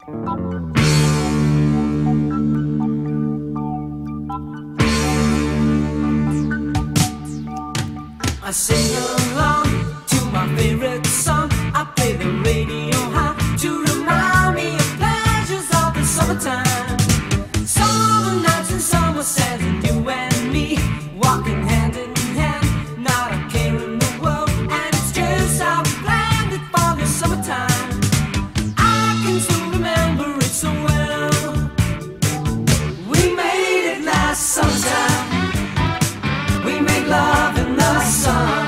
I sing along to my favorite song. I play the radio high to remind me of pleasures of the summertime. Summer nights and summer sands, and you and me walking hand in hand, not a care in the world, and it's just how we planned it for the summertime. I can still remember it so well. We made it last summertime. We made love in the sun,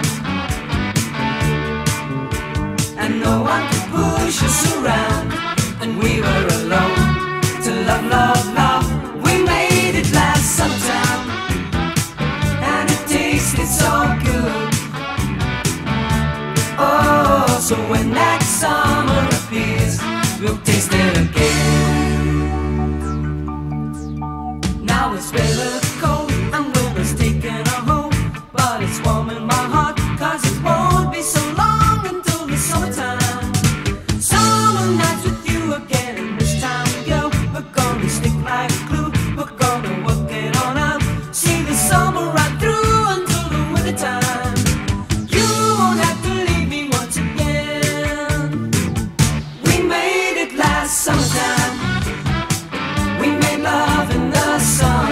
and no one could push us around, and we were alone to love, love, love. We made it last summertime, and it tasted so good. Oh, so when next summer appears, we'll taste it again. Now it's bitter cold and winter's taking a hold, but it's warm in my heart, 'cause it won't be so long until the summertime. Summer nights with you again, and this time, girl, we're gonna stick like glue. We're gonna work it on out, see the summer right through until the wintertime. You won't have to leave me once again. We made it last summertime. We made love in the sun,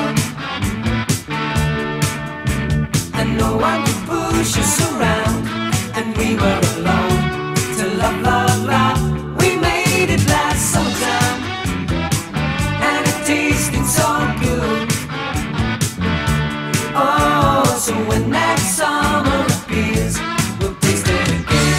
and no one could push us around, and we were alone to love, love, love. We made it last summertime, and it tasted so good. Oh, so when next summer appears, we'll taste it again.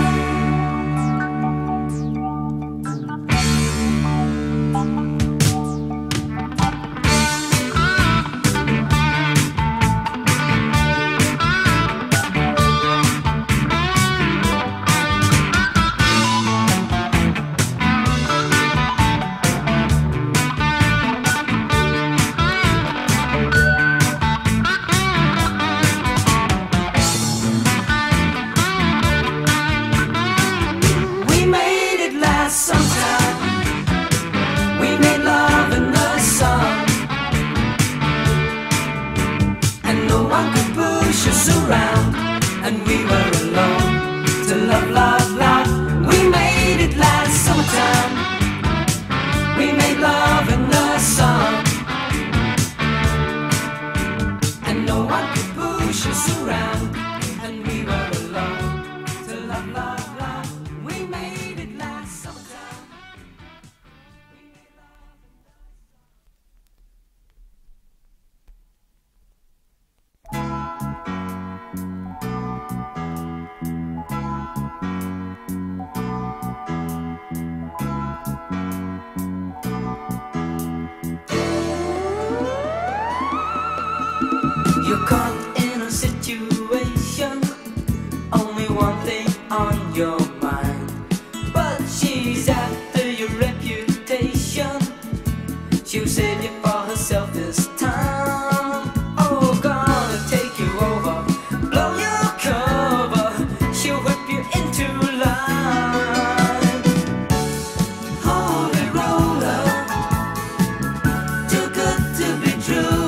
We made it last summertime. We made love in the sun, and no one could push us around, and we were alone to love, love, love. We made it last summertime. We made love in the sun, and no one could push us around, and we were alone to love, love, love. We made it last summertime. You're caught in a situation, only one thing on your mind, but she's after your reputation. She'll save you for herself this time. Oh, gonna take you over, blow your cover. She'll whip you into line. Holy roller, too good to be true.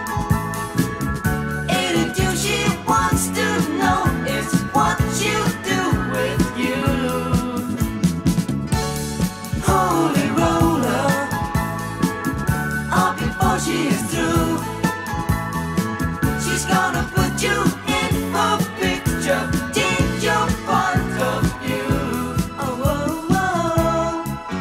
Anything she wants to know is what you do with you. Holy roller, all before she is through. She's gonna put you in her picture, change your point of view. Oh, oh, oh.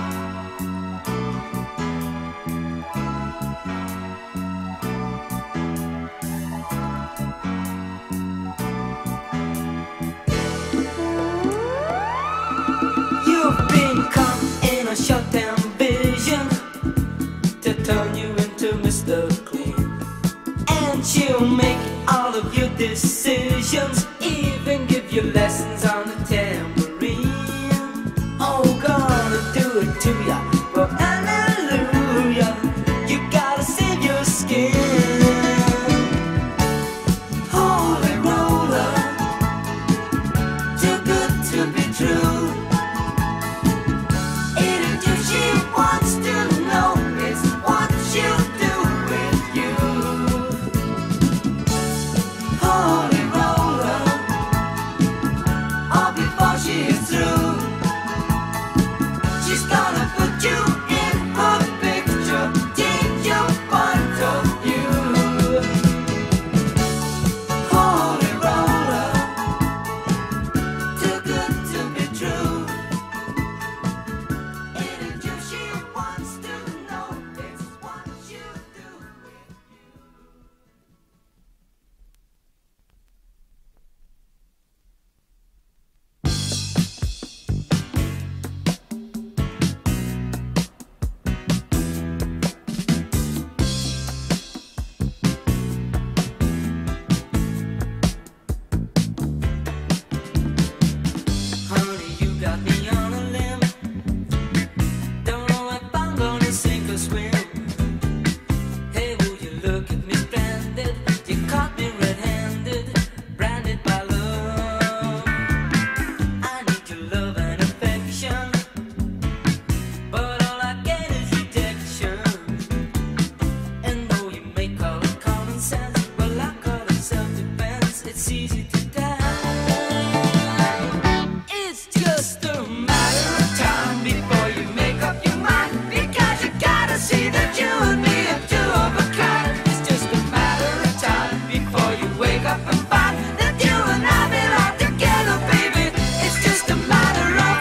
You've been caught in a short-term vision to turn you into Mr. Clean, and she'll make all of your decisions, even give you lessons on the tambourine. Oh, gonna do it to ya, but hallelujah, you gotta save your skin. Holy roller, too good to be true. Anything she wants easy to die. It's just a matter of time before you make up your mind, because you gotta see that you and me are two of a kind. It's just a matter of time before you wake up and find that you and I belong together, baby. It's just a matter of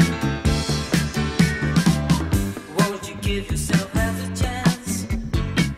time. Won't you give yourself half a chance?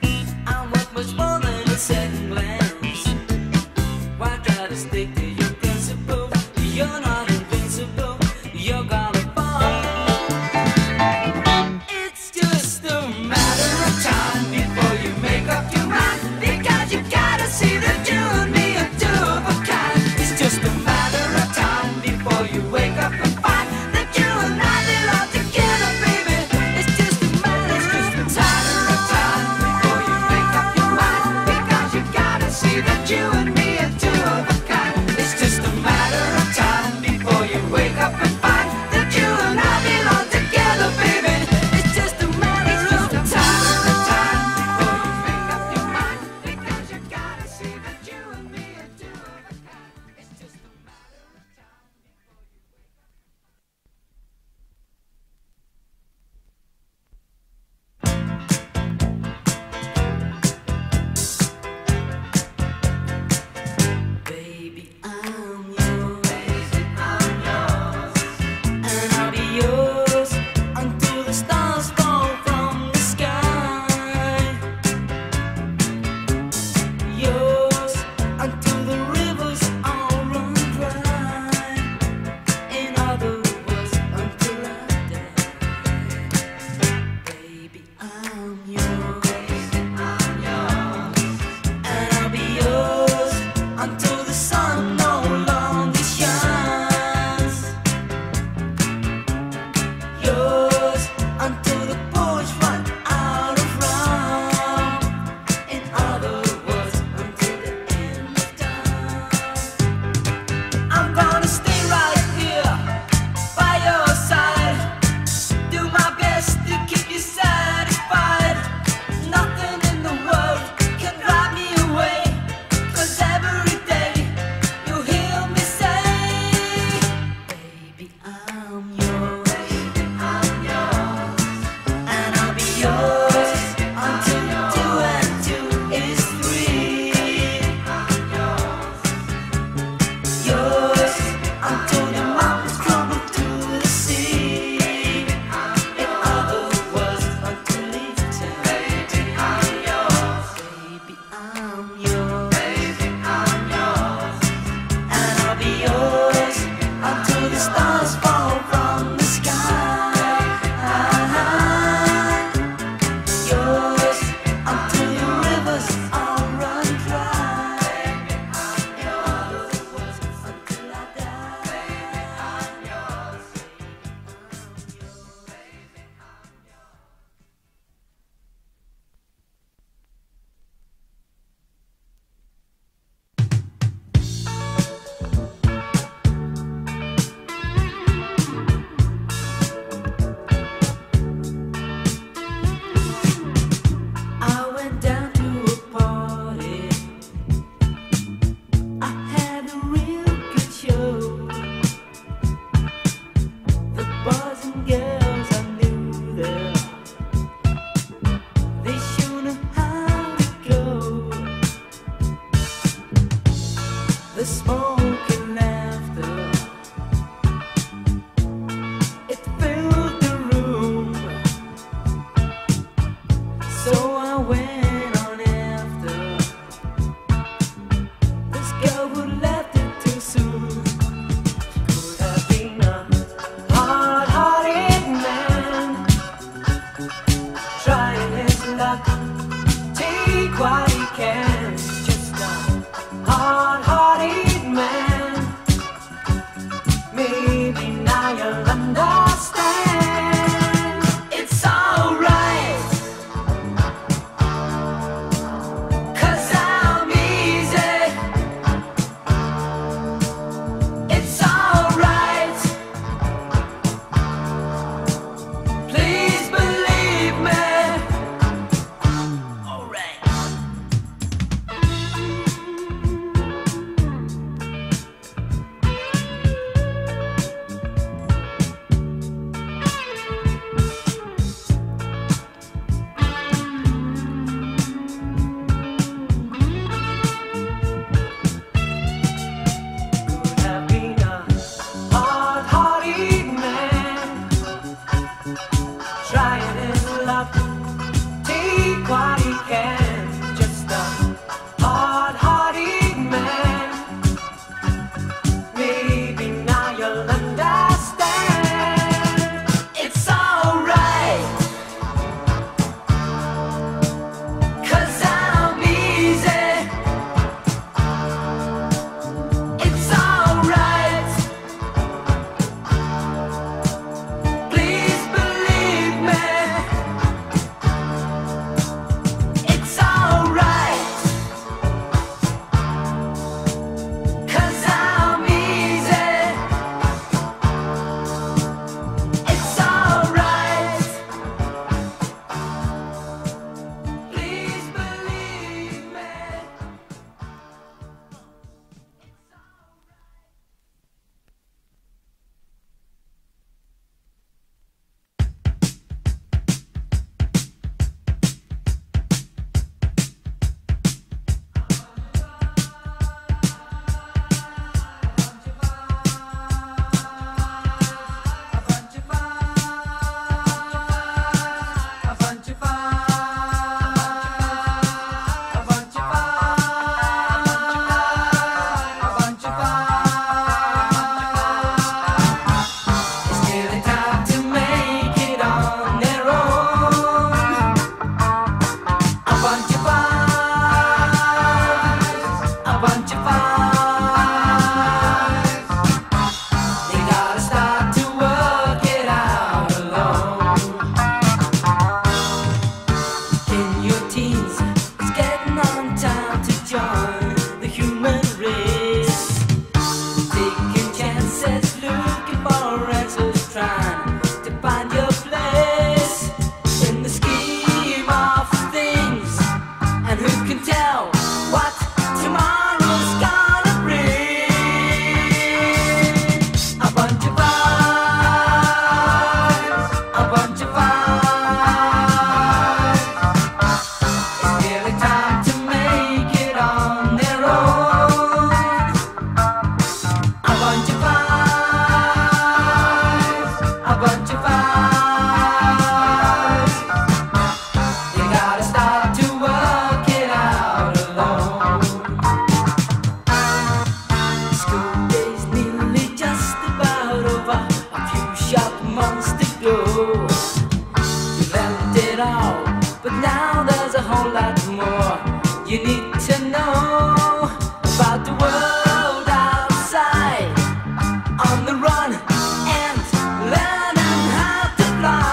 lots more you need to know about the world outside, on the run and learning how to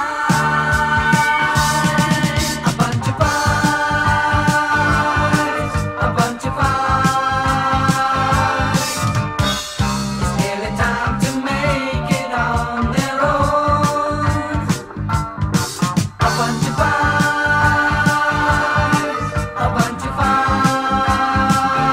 fly. A bunch of eyes, a bunch of eyes. It's nearly time to make it on their own. A bunch of eyes, a bunch of eyes.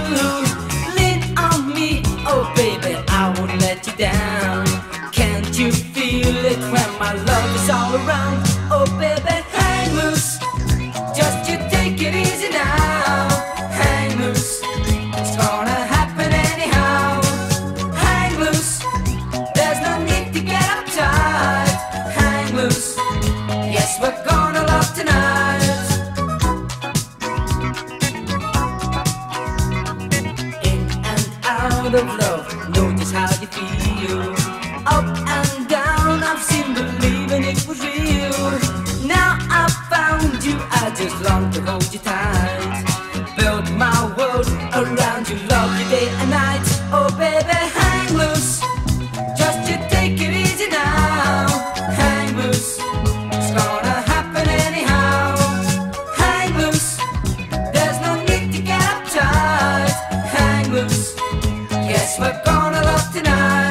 Lean on me, oh baby, I won't let you down. Can't you feel it when my love is all around? Oh baby, hang loose, just you take it easy now. Hang loose, it's gonna happen anyhow. Hang loose, there's no need to get uptight. Hang loose, yes, we're gonna love tonight. In and out of love, know just how you feel. Up and down, I've seen believing it was real. Now I found you, I just long to hold you tight. Build my world around you, love you day and night. Oh baby, hang loose, just you take it easy now. Hang loose, it's gonna happen anyhow. Hang loose, there's no need to get uptight. Hang loose, yes, we're gonna love tonight.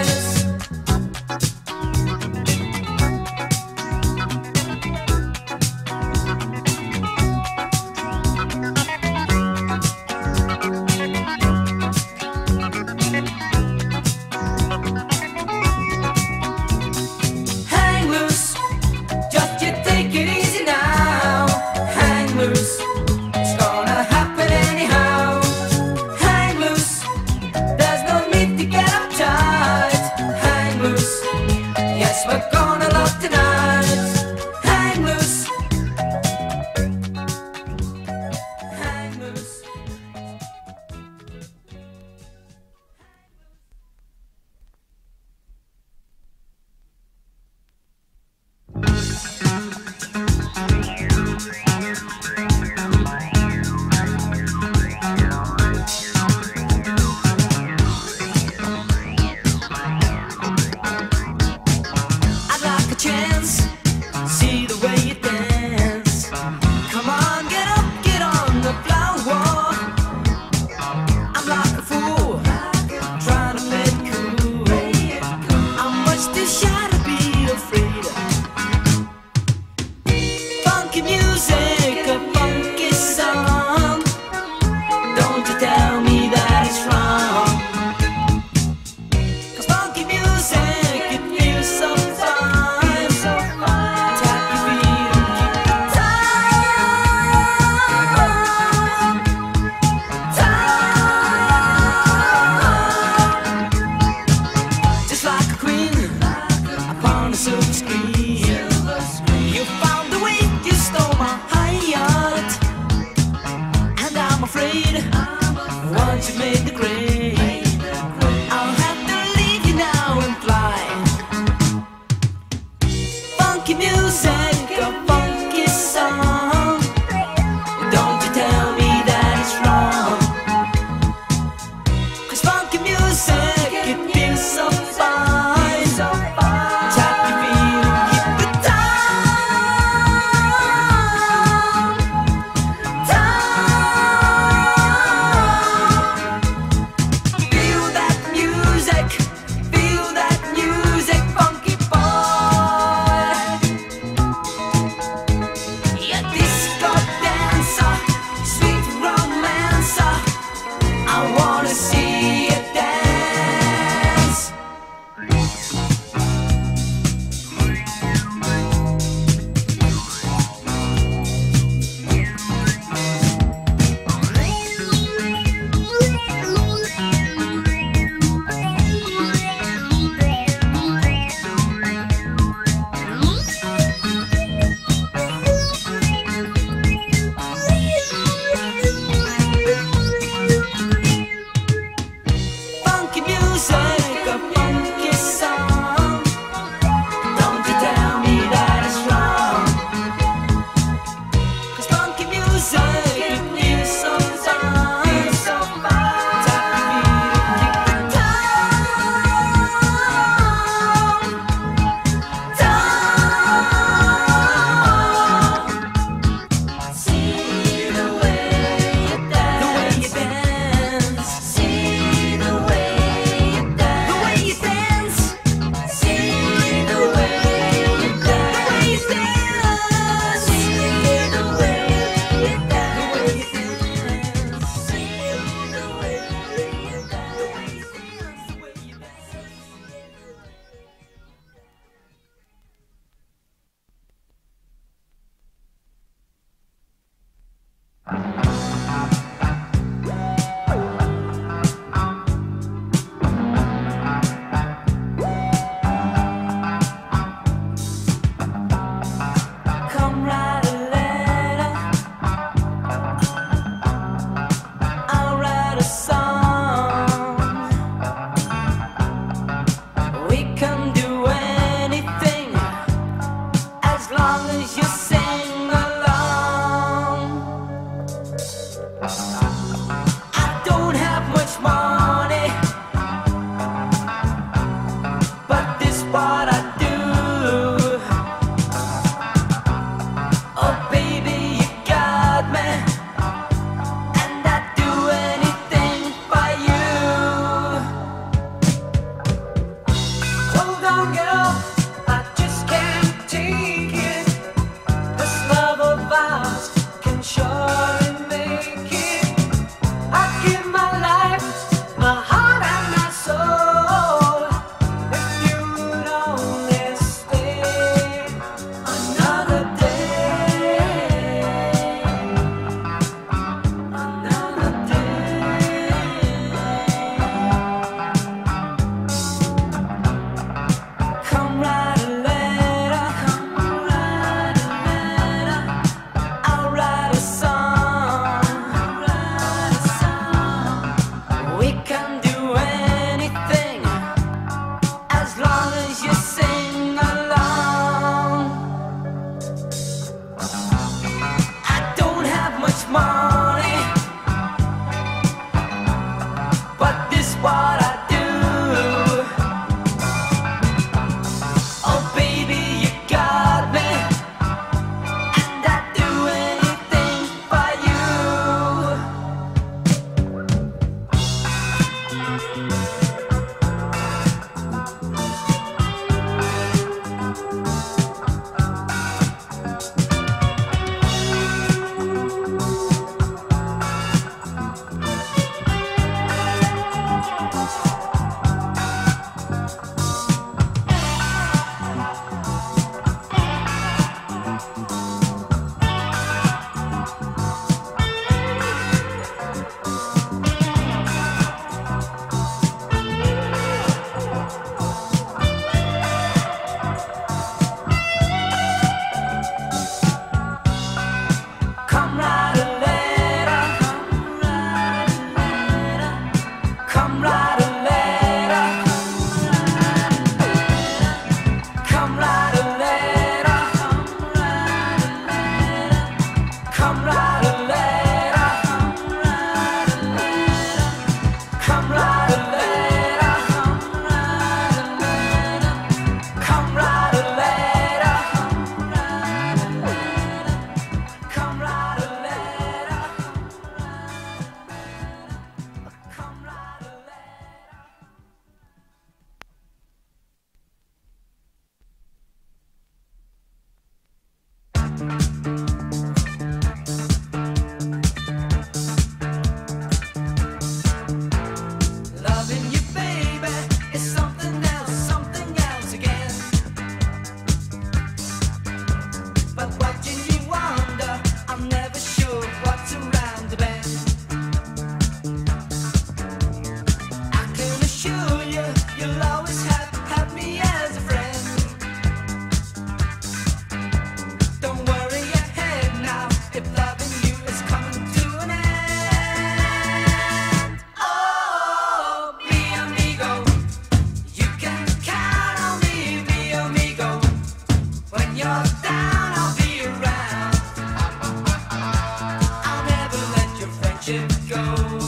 what I do. Oh baby, you got me, and I'd do anything for you. Come write a letter, come write a letter, come write a letter, come write a letter, come write a letter, come write a letter, come write a letter, come write a letter. Loving you, baby, is something else again. But watching you wander, I'm never sure what's around the bend. I can assure you, you'll always have me as a friend. Don't worry your head now, if loving you is coming to an end. Oh, mi amigo, you can count on me, mi amigo. When you're down, I'll be around. I'll never let your friendship go.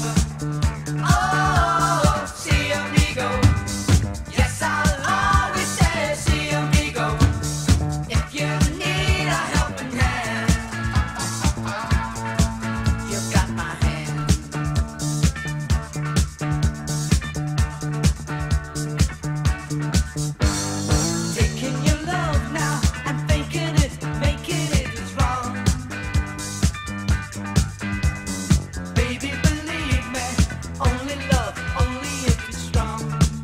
Oh, si amigo, yes, I'll always say si amigo. If you need a helping hand, you've got my hand. Taking your love now and making it is wrong. Baby, believe me, only love, only if it's strong.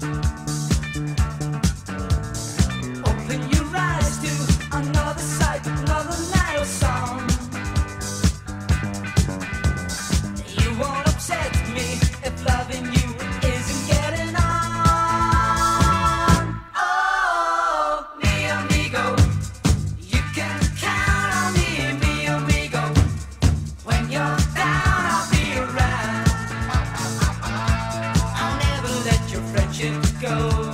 Open your eyes to another sight, another night of song. You won't upset me if loving you isn't getting on. Oh, mi amigo, you can count on me, mi amigo. When you're down, I'll be around. I'll never let your friendship go.